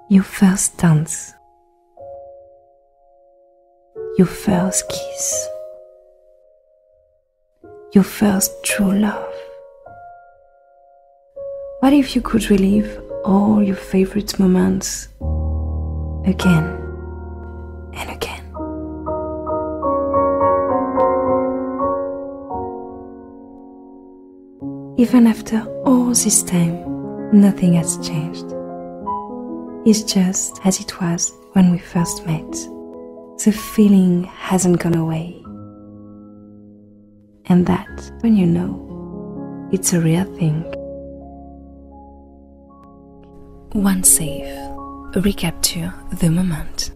Your first dance, your first kiss, your first true love. What if you could relive all your favorite moments again and again? Even after all this time, nothing has changed. It's just as it was when we first met. The feeling hasn't gone away. And that's when you know it's a real thing. Winesave. Recapture the moment.